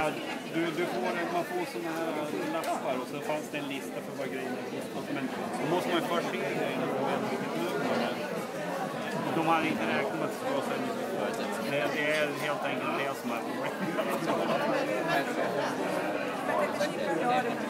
här, man får såna här lappar och så fanns det en lista för vad grejerna kostar. Men då måste man ju först se grejerna och veta vilket nummer det är. De hade inte räknat med att det skulle vara så mycket. Det är helt enkelt det som är